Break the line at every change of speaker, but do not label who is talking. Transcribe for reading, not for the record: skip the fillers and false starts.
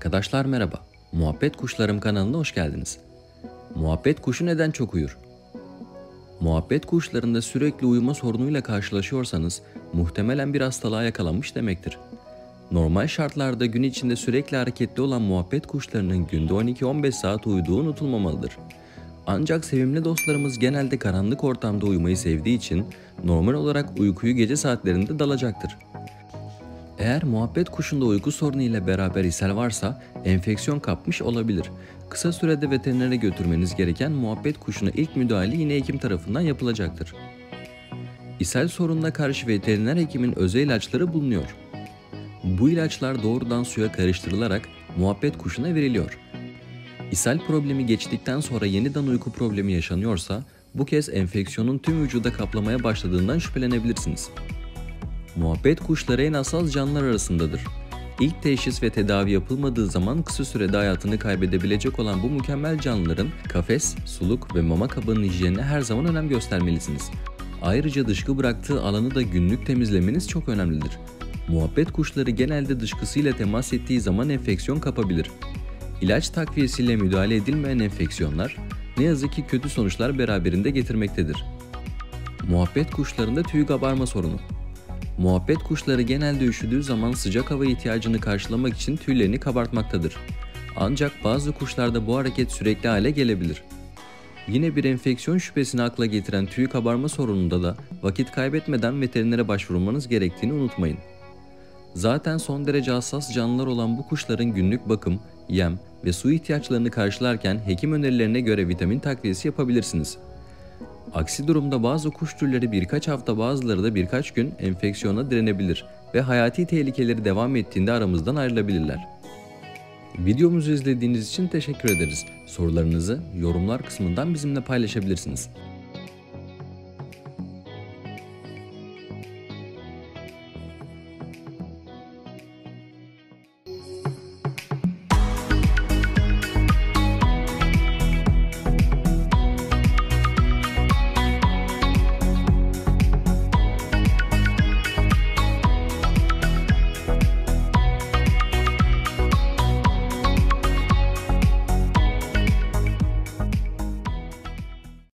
Arkadaşlar merhaba. Muhabbet Kuşlarım kanalına hoş geldiniz. Muhabbet kuşu neden çok uyur? Muhabbet kuşlarında sürekli uyuma sorunuyla karşılaşıyorsanız muhtemelen bir hastalığa yakalanmış demektir. Normal şartlarda gün içinde sürekli hareketli olan muhabbet kuşlarının günde 12-15 saat uyuduğu unutulmamalıdır. Ancak sevimli dostlarımız genelde karanlık ortamda uyumayı sevdiği için normal olarak uykuyu gece saatlerinde dalacaktır. Eğer muhabbet kuşunda uyku sorunu ile beraber ishal varsa enfeksiyon kapmış olabilir. Kısa sürede veterinere götürmeniz gereken muhabbet kuşuna ilk müdahale yine hekim tarafından yapılacaktır. İshal sorununa karşı veteriner hekimin özel ilaçları bulunuyor. Bu ilaçlar doğrudan suya karıştırılarak muhabbet kuşuna veriliyor. İshal problemi geçtikten sonra yeniden uyku problemi yaşanıyorsa bu kez enfeksiyonun tüm vücuda kaplamaya başladığından şüphelenebilirsiniz. Muhabbet kuşları en hassas canlılar arasındadır. İlk teşhis ve tedavi yapılmadığı zaman kısa sürede hayatını kaybedebilecek olan bu mükemmel canlıların kafes, suluk ve mama kabının hijyenine her zaman önem göstermelisiniz. Ayrıca dışkı bıraktığı alanı da günlük temizlemeniz çok önemlidir. Muhabbet kuşları genelde dışkısıyla temas ettiği zaman enfeksiyon kapabilir. İlaç takviyesiyle müdahale edilmeyen enfeksiyonlar ne yazık ki kötü sonuçlar beraberinde getirmektedir. Muhabbet kuşlarında tüy kabarma sorunu. Muhabbet kuşları genelde üşüdüğü zaman sıcak hava ihtiyacını karşılamak için tüylerini kabartmaktadır. Ancak bazı kuşlarda bu hareket sürekli hale gelebilir. Yine bir enfeksiyon şüphesini akla getiren tüy kabarma sorununda da vakit kaybetmeden veterinere başvurmanız gerektiğini unutmayın. Zaten son derece hassas canlılar olan bu kuşların günlük bakım, yem ve su ihtiyaçlarını karşılarken hekim önerilerine göre vitamin takviyesi yapabilirsiniz. Aksi durumda bazı kuş türleri birkaç hafta, bazıları da birkaç gün enfeksiyona direnebilir ve hayati tehlikeleri devam ettiğinde aramızdan ayrılabilirler. Videomuzu izlediğiniz için teşekkür ederiz. Sorularınızı yorumlar kısmından bizimle paylaşabilirsiniz.